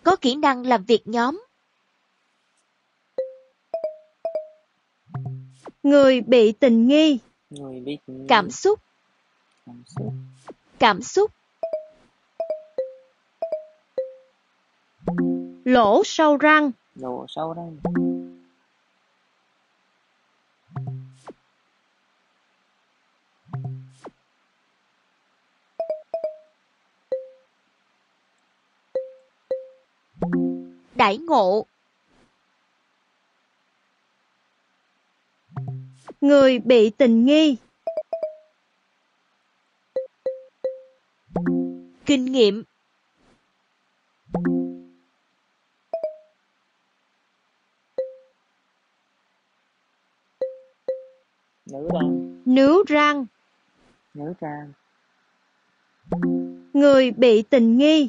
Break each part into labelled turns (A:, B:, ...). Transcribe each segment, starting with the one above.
A: có kỹ năng làm việc nhóm.
B: Người bị tình nghi.
C: Người bị tình nghi.
A: Cảm xúc.
C: Cảm xúc.
A: Cảm xúc.
B: Lỗ sâu răng.
C: Lỗ sâu răng.
A: Đãi ngộ.
B: Người bị tình nghi.
A: Kinh nghiệm.
C: Nữ răng.
B: Nướu răng.
C: Nữ răng.
B: Người bị tình nghi.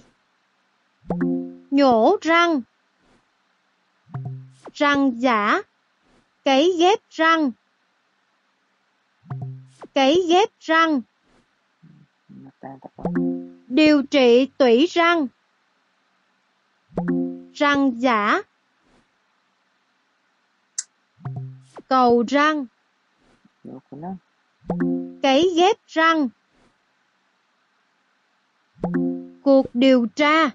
B: Nhổ răng. Răng giả. Cấy ghép răng. Cấy ghép răng. Điều trị tủy răng. Răng giả. Cầu răng. Cấy ghép răng. Cuộc điều tra.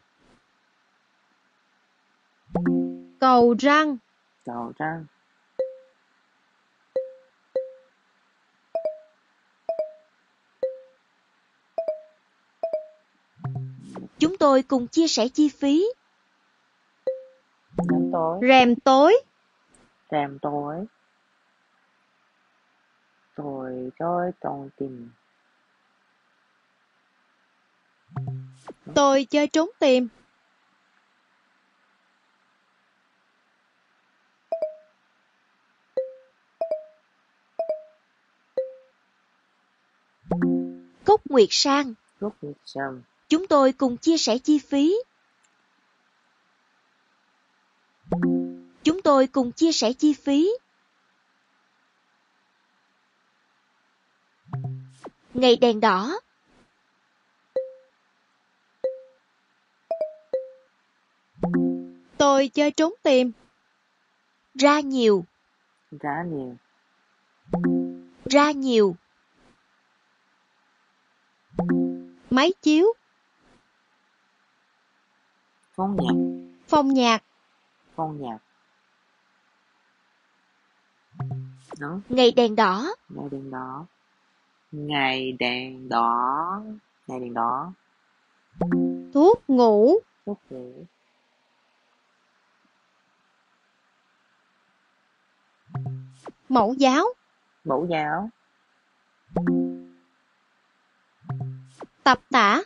B: Cầu răng.
C: Cầu răng.
A: Chúng tôi cùng chia sẻ chi phí.
C: Rem tối.
B: Rèm tối.
C: Rèm tối. Tôi chơi trốn tìm.
B: Tôi chơi trốn tìm.
A: Cốc Nguyệt Sang.
C: Cốc Nguyệt Sang.
A: Chúng tôi cùng chia sẻ chi phí. Chúng tôi cùng chia sẻ chi phí. Ngày đèn đỏ.
B: Tôi chơi trốn tìm.
A: Ra nhiều.
C: Ra nhiều.
A: Ra nhiều.
B: Máy chiếu.
C: Phong nhạc.
B: Phong nhạc.
C: Phong nhạc. Đó.
A: Ngày đèn đỏ.
C: Ngày đèn đỏ. Ngày đèn đỏ. Ngày đèn đỏ.
B: Thuốc ngủ.
C: Thuốc ngủ.
B: Mẫu giáo.
C: Mẫu giáo.
B: Tập tả.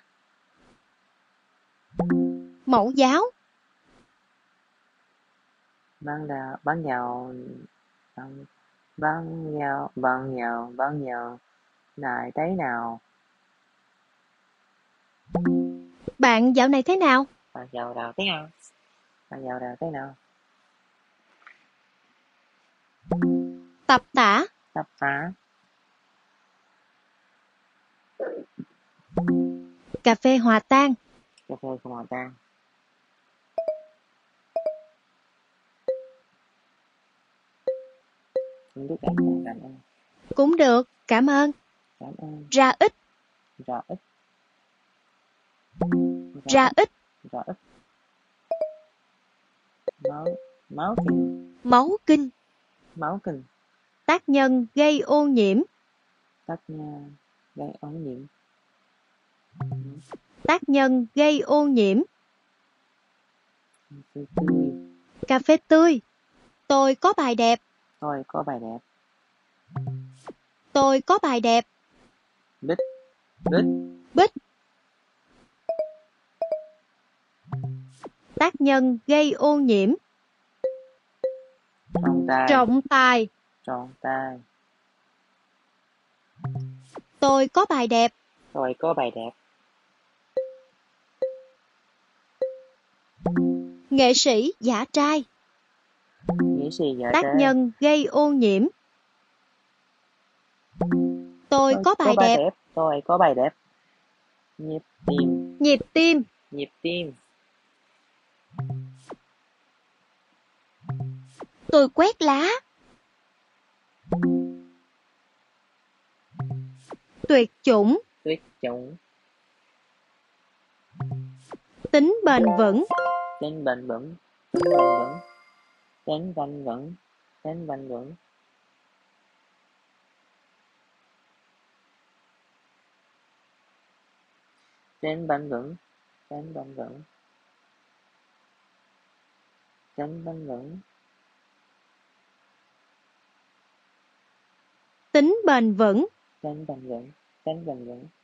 B: Mẫu giáo.
C: Băng đào. Băng dầu. Băng dầu. Băng dầu. Băng dầu. Này thấy nào.
B: Bạn dạo này thế nào?
C: Băng dầu đào thế nào. Băng dầu đào thế nào.
B: Tập tả.
C: Tập tả.
B: Cà phê hòa tan.
C: Cà phê không hòa tan. Không biết cảm ơn.
B: Cũng được, cảm ơn.
C: Cảm ơn.
A: Ra ít.
C: Ra ít.
A: Ra ít.
C: Ra ít. Máu kinh.
A: Máu kinh.
C: Máu kinh.
B: Tác nhân gây ô nhiễm.
C: Tác nhân gây ô nhiễm.
B: Tác nhân gây ô nhiễm. Cà phê tươi. Tôi có bài đẹp.
C: Tôi có bài đẹp.
B: Tôi có bài đẹp.
C: Bích. Bích.
B: Bích. Tác nhân gây ô nhiễm.
C: Trọng tài.
B: Trọng tài.
C: Trọng tài.
B: Tôi có bài đẹp.
C: Tôi có bài đẹp.
B: Nghệ sĩ giả trai.
C: Nghệ sĩ giả
B: Tác
C: trai.
B: nhân gây ô nhiễm. Tôi có bài đẹp.
C: Tôi có bài đẹp. Nhịp tim.
B: Nhịp tim.
C: Nhịp tim.
A: Tôi quét lá.
B: Tuyệt chủng.
C: Tuyệt chủng.
B: Tính bền vững.
C: Tính bền vững. Tính bền vững. Tính bền vững. Tính bền vững. Tính bền vững. Tính bền vững. Tính bền vững.
B: Tính bền vững.
C: Tính bền vững. Tính bền vững.